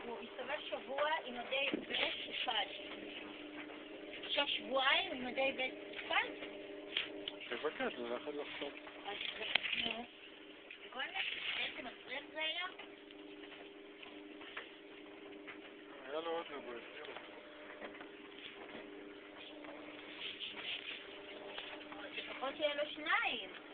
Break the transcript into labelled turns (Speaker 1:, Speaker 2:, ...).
Speaker 1: הוא הסתובב שבוע עם מדי ב' אחד. עכשיו שבועיים עם מדי ב' אחד?
Speaker 2: תבקש, זה אחד לחשוב.
Speaker 1: אז נו. וכל בעצם מסריח זה היה?
Speaker 2: היה לו עוד נבוא, הסיר אותו.
Speaker 1: לפחות שיהיה לו שניים.